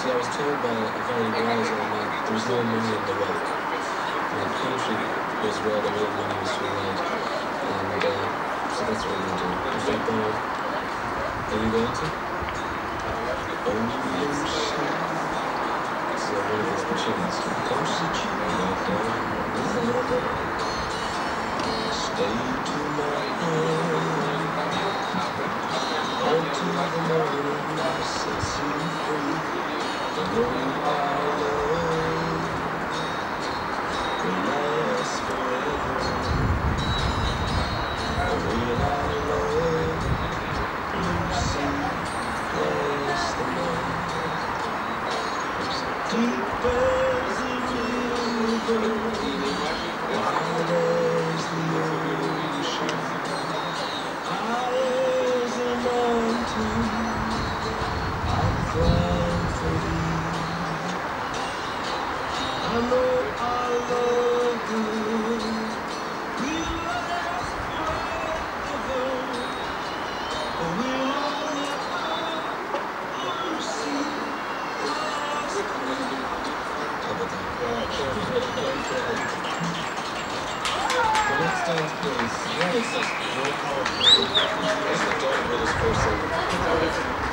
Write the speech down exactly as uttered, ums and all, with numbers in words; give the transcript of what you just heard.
See, I was told by a very wise old man that there was no money in the rock. And the country was where the real money was to be made. And uh, so that's what we're going to do. In fact, uh, are you going to? Oh, yes. This is uh, one of those machines. Stay to my home. Until the morning sets you free. The road I love will last forever. The way I love Lucy bless the night. Deep as a river, wide as the ocean, high as a mountain, I'll climb for thee. I know our love will last forever, but we'll only ever see last night. How about that? The next dance, please. Yes. Roll call. This is the Dark Brothers first single.